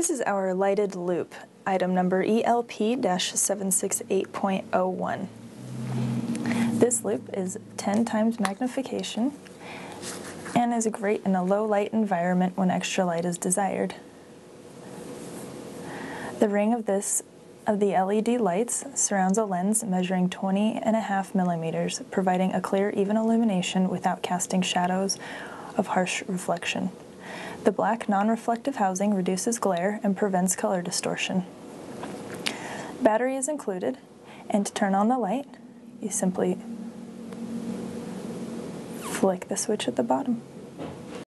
This is our lighted loop, item number ELP-768.01. This loop is 10 times magnification and is great in a low light environment when extra light is desired. The ring of the LED lights surrounds a lens measuring 20.5 millimeters, providing a clear, even illumination without casting shadows of harsh reflection. The black non-reflective housing reduces glare and prevents color distortion. Battery is included, and to turn on the light, you simply flick the switch at the bottom.